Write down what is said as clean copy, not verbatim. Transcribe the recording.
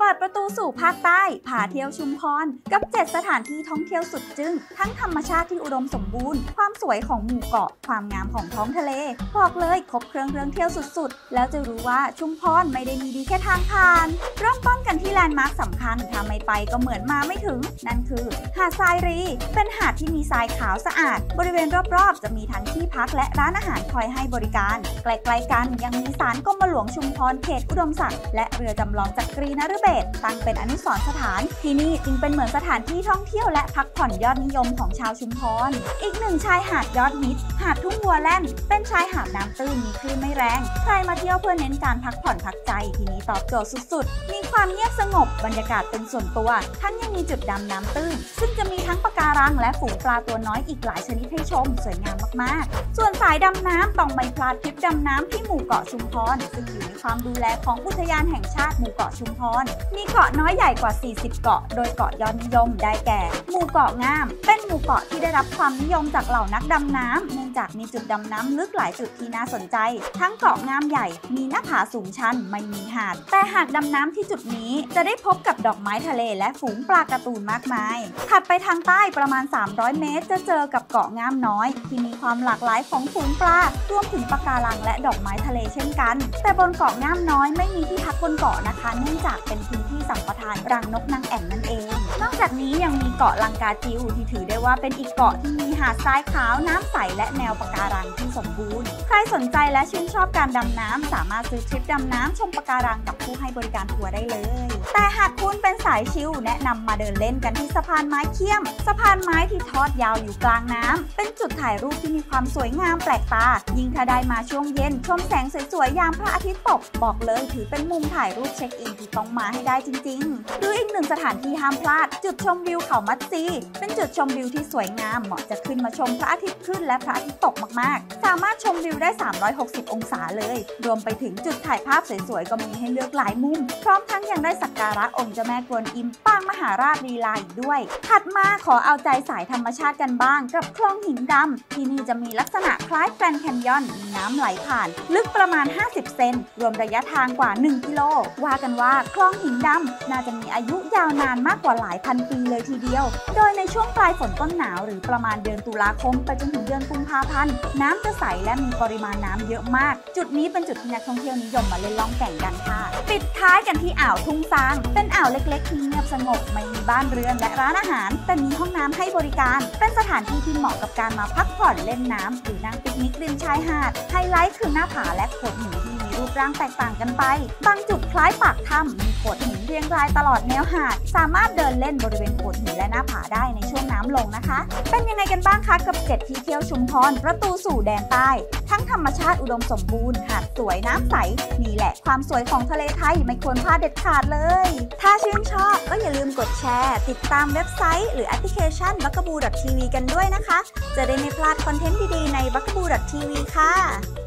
ปิดประตูสู่ภาคใต้พาเที่ยวชุมพรกับ7สถานที่ท่องเที่ยวสุดจึ้งทั้งธรรมชาติที่อุดมสมบูรณ์ความสวยของหมู่เกาะความงามของท้องทะเลบอกเลยครบเครื่องเที่ยวสุดๆแล้วจะรู้ว่าชุมพรไม่ได้มีดีแค่ทางผ่านเริ่มต้นกันที่แลนด์มาร์คสำคัญถ้าไม่ไปก็เหมือนมาไม่ถึงนั่นคือหาดทรายรีเป็นหาดที่มีทรายขาวสะอาดบริเวณรอบๆจะมีทั้งที่พักและร้านอาหารคอยให้บริการใกล้ๆกันยังมีศาลกรมหลวงชุมพรเขตอุดมศักดิ์และเรือจำลองจักรีนฤเบศรตั้งเป็นอนุสรณ์สถานที่นี่จึงเป็นเหมือนสถานที่ท่องเที่ยวและพักผ่อนยอดนิยมของชาวชุมพรอีกหนึ่งชายหาดยอดฮิตหาดทุ่งวัวแล่นเป็นชายหาดน้ำตื้นมีคลื่นไม่แรงใครมาเที่ยวเพื่อเน้นการพักผ่อนพักใจที่นี้ตอบโจทย์สุดๆมีความเงียบสงบบรรยากาศเป็นส่วนตัวทั้งยังมีจุดดำน้ำตื้นซึ่งจะมีทั้งปะการังและฝูงปลาตัวน้อยอีกหลายชนิดให้ชมสวยงามมากๆส่วนสายดำน้ำต้องไม่พลาดทริปดำน้ำที่หมู่เกาะชุมพรซึ่งอยู่ในความดูแลของอุทยานแห่งชาติหมู่เกาะชุมพรมีเกาะน้อยใหญ่กว่า40เกาะโดยเกาะยอดนิยมได้แก่หมู่เกาะงามเป็นหมู่เกาะที่ได้รับความนิยมจากเหล่านักดำน้ำเนื่องจากมีจุดดำน้ำลึกหลายจุดที่น่าสนใจทั้งเกาะงามใหญ่มีหน้าผาสูงชันไม่มีหาดแต่หากดำน้ำที่จุดนี้จะได้พบกับดอกไม้ทะเลและฝูงปลาการ์ตูนมากมายถัดไปทางใต้ประมาณ300เมตรจะเจอกับเกาะงามน้อยที่มีความหลากหลายของฝูงปลารวมถึงปะการังและดอกไม้ทะเลเช่นกันแต่บนเกาะงามน้อยไม่มีที่พักบนเกาะนะคะเนื่องจากเป็นพื้นที่สัมปทานรังนกนางแอ่นนั่นเองนอกจากนี้ยังมีเกาะลังกาจิวที่ถือได้ว่าเป็นอีกเกาะที่มีหาดทรายขาวน้ำใสและแนวปะการังที่สมบูรณ์ใครสนใจและชื่นชอบการดำน้ำสามารถซื้อทริปดำน้ำชมปะการังกับผู้ให้บริการทัวร์ได้เลยแต่หากคุณเป็นสายชิลแนะนำมาเดินเล่นกันที่สะพานไม้เขี้ยมสะพานไม้ที่ทอดยาวอยู่กลางน้ำเป็นจุดถ่ายรูปที่มีความสวยงามแปลกตายิ่งถ้าได้มาช่วงเย็นชมแสงสวยๆยามพระอาทิตย์ตกบอกเลยถือเป็นมุมถ่ายรูปเช็คอินที่ต้องมาให้ได้จริงๆหรืออีกหนึ่งสถานที่ห้ามพลาดจุดชมวิวเขามัดซีเป็นจุดชมวิวที่สวยงามเหมาะจะขึ้นมาชมพระอาทิตย์ขึ้นและพระอาทิตย์ตกมากๆสามารถชมวิวได้360องศาเลยรวมไปถึงจุดถ่ายภาพสวยๆก็มีให้เลือกหลายมุมพร้อมทั้งยังได้สักการะองค์เจ้าแม่กวนอิมปางมหาราชลีลาอีกด้วยถัดมาขอเอาใจสายธรรมชาติกันบ้างกับคลองหินดำที่นี่จะมีลักษณะคล้ายแกรนด์แคนยอนมีน้ำไหลผ่านลึกประมาณ50เซนรวมระยะทางกว่า1กิโลว่ากันว่าคลองหินดำน่าจะมีอายุยาวนานมากกว่าหลายพันปีเลยทีเดียวโดยในช่วงปลายฝนต้นหนาวหรือประมาณเดือนตุลาคมไปจนถึงเดือนกุมภาพันธ์น้ำจะใสและมีปริมาณน้ำเยอะมากจุดนี้เป็นจุดที่นักท่องเที่ยวนิยมมาเล่นล่องแก่งกันค่ะปิดท้ายกันที่อ่าวทุ่งซางเป็นอ่าวเล็กๆที่เงียบสงบไม่มีบ้านเรือนและร้านอาหารแต่มีห้องน้ำให้บริการเป็นสถานที่ที่เหมาะกับการมาพักผ่อนเล่นน้ำหรือนั่งปิกนิกริมชายหาดไฮไลท์คือหน้าผาและโขดหินที่มีรูปร่างแตกต่างกันไปบางจุดคล้ายปากถ้ำมีโขดหินเรียงรายตลอดแนวหาดสามารถเดินเล่นบริเวณโขดหินและหน้าผาได้ในช่วงน้ำลงนะคะเป็นยังไงกันบ้างคะกับ7ที่เที่ยวชุมพรประตูสู่แดนใต้ทั้งธรรมชาติอุดมสมบูรณ์หาดสวยน้ำใสนี่แหละความสวยของทะเลไทยไม่ควรพลาดเด็ดขาดเลยถ้าชื่นชอบก็อย่าลืมกดแชร์ติดตามเว็บไซต์หรือแอปพลิเคชัน bugaboo.tv กันด้วยนะคะจะได้ไม่พลาดคอนเทนต์ดีๆใน bugaboo.tv ค่ะ